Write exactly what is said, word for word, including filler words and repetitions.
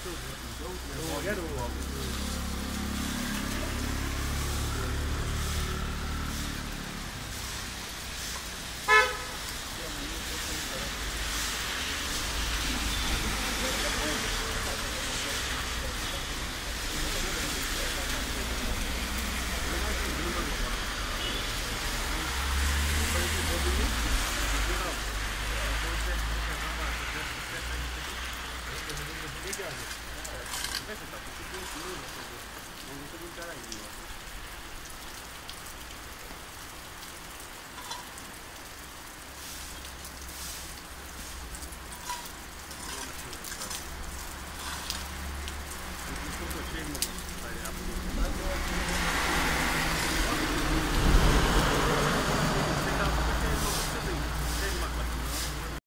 Eu quero Invece sta tutti i punti, non so se non so